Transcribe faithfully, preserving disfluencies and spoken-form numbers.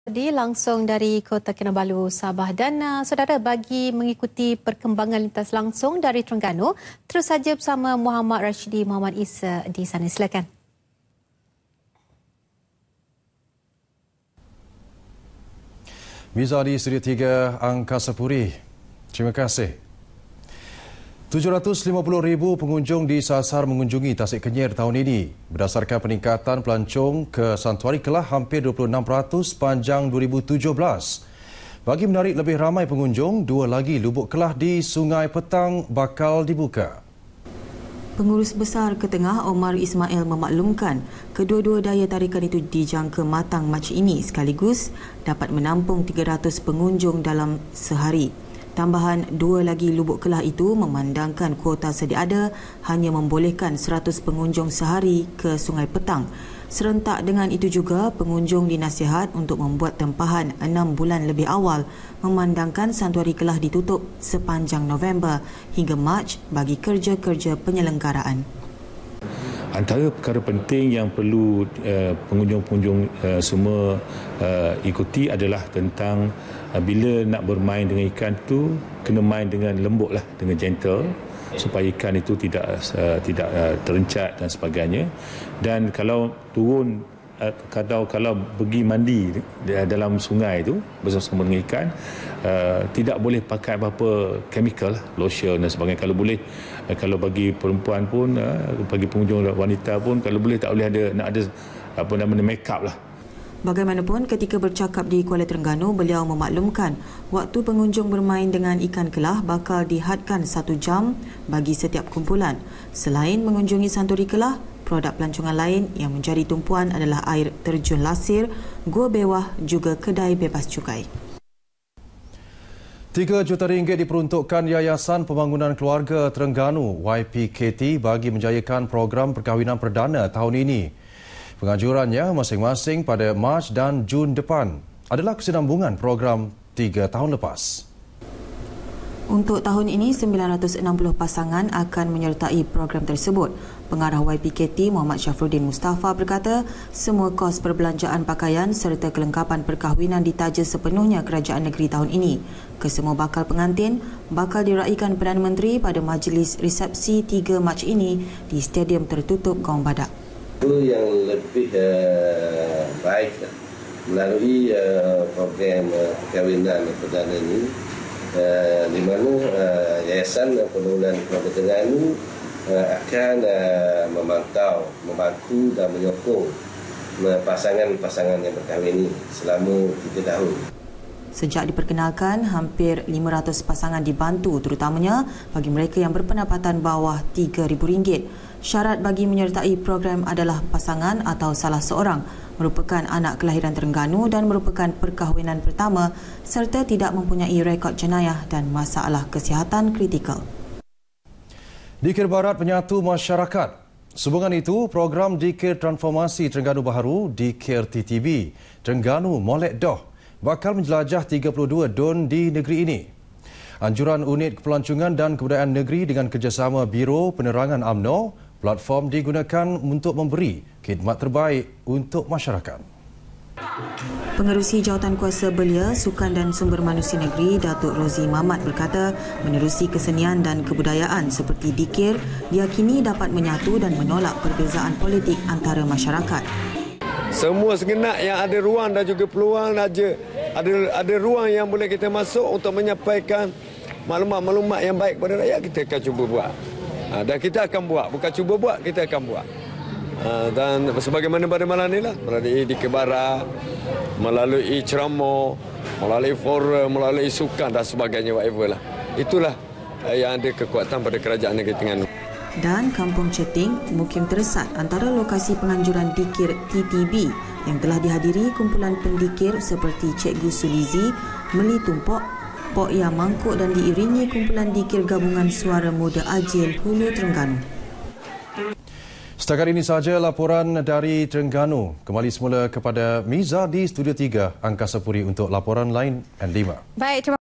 Di langsung dari Kota Kinabalu, Sabah. Dan uh, saudara, bagi mengikuti perkembangan lintas langsung dari Terengganu, terus saja bersama Muhammad Rashidi Muhammad Isa di sana. Silakan. Miza di Studio tiga Angkasa Puri. Terima kasih. tujuh ratus lima puluh ribu pengunjung disasar mengunjungi Tasik Kenyir tahun ini berdasarkan peningkatan pelancong ke Santuari Kelah hampir dua puluh enam peratus sepanjang dua ribu tujuh belas. Bagi menarik lebih ramai pengunjung, dua lagi lubuk kelah di Sungai Petang bakal dibuka. Pengurus Besar Ketengah Omar Ismail memaklumkan kedua-dua daya tarikan itu dijangka matang Mac ini sekaligus dapat menampung tiga ratus pengunjung dalam sehari. Tambahan dua lagi lubuk kelah itu memandangkan kuota sedia ada hanya membolehkan seratus pengunjung sehari ke Sungai Petang. Serentak dengan itu juga, pengunjung dinasihat untuk membuat tempahan enam bulan lebih awal memandangkan Santuari Kelah ditutup sepanjang November hingga Mac bagi kerja-kerja penyelenggaraan. Antara perkara penting yang perlu uh, pengunjung-pengunjung uh, semua uh, ikuti adalah tentang uh, bila nak bermain dengan ikan tu kena main dengan lembut lah, dengan gentle, supaya ikan itu tidak uh, tidak uh, terencat dan sebagainya. Dan kalau turun uh, kalau kalau pergi mandi dalam sungai itu bersama dengan ikan, uh, tidak boleh pakai apa-apa chemical, lotion dan sebagainya. Kalau boleh, uh, kalau bagi perempuan pun, uh, bagi pengunjung wanita pun, kalau boleh tak boleh ada nak ada apa namanya make up lah. Bagaimanapun, ketika bercakap di Kuala Terengganu, beliau memaklumkan waktu pengunjung bermain dengan ikan kelah bakal dihadkan satu jam bagi setiap kumpulan. Selain mengunjungi Santuari Kelah, produk pelancongan lain yang menjadi tumpuan adalah air terjun lasir, gua bewah juga kedai bebas cukai. tiga juta ringgit diperuntukkan Yayasan Pembangunan Keluarga Terengganu Y P K T bagi menjayakan program perkahwinan perdana tahun ini. Pengajurannya masing-masing pada Mac dan Jun depan adalah kesinambungan program tiga tahun lepas. Untuk tahun ini, sembilan ratus enam puluh pasangan akan menyertai program tersebut. Pengarah Y P K T Muhammad Syafruddin Mustafa berkata, semua kos perbelanjaan pakaian serta kelengkapan perkahwinan ditaja sepenuhnya kerajaan negeri tahun ini. Kesemua bakal pengantin bakal diraikan Perdana Menteri pada majlis resepsi tiga Mac ini di Stadium Tertutup Gawang Badak. Itu yang lebih uh, baik melalui uh, program uh, perkahwinan perdana ini, uh, di mana uh, Yayasan Pembangunan Keluarga Terengganu uh, akan uh, memantau, membantu dan menyokong uh, pasangan-pasangan yang berkahwin ini selama tiga tahun. Sejak diperkenalkan, hampir lima ratus pasangan dibantu, terutamanya bagi mereka yang berpendapatan bawah tiga ribu ringgit. Syarat bagi menyertai program adalah pasangan atau salah seorang merupakan anak kelahiran Terengganu dan merupakan perkahwinan pertama serta tidak mempunyai rekod jenayah dan masalah kesihatan kritikal. Dikir Barat menyatu masyarakat. Sehubungan itu, program Dikir Transformasi Terengganu Baharu, Dikir T T B, Terengganu Molek Doh, bakal menjelajah tiga puluh dua don di negeri ini. Anjuran Unit Kepelancongan dan Kebudayaan Negeri dengan kerjasama Biro Penerangan U M N O, platform digunakan untuk memberi khidmat terbaik untuk masyarakat. Pengerusi Jawatankuasa Belia, Sukan dan Sumber Manusia Negeri, Datuk Rozi Mamat berkata, menerusi kesenian dan kebudayaan seperti dikir diyakini dapat menyatu dan menolak perbezaan politik antara masyarakat. Semua segenap yang ada ruang dan juga peluang ada ada ada ruang yang boleh kita masuk untuk menyampaikan maklumat-maklumat yang baik kepada rakyat, kita akan cuba buat. Ha, dan kita akan buat, bukan cuba buat, kita akan buat. Ha, dan sebagaimana pada malam ini lah, melalui Dikir Barat, melalui ceramah, melalui forum, melalui sukan dan sebagainya, whatever lah. Itulah yang ada kekuatan pada kerajaan negeri Terengganu. Dan Kampung Ceting, Mukim Teresat antara lokasi penganjuran Dikir T T B yang telah dihadiri kumpulan pendikir seperti Cikgu Sulizi, Meli Tumpok, Pok Yang Mangkuk dan diiringi kumpulan dikir gabungan Suara Muda Ajil Hulu Terengganu. Setakat ini sahaja laporan dari Terengganu. Kembali semula kepada Miza di Studio tiga Angkasa Puri untuk laporan lain N lima. Baik, terima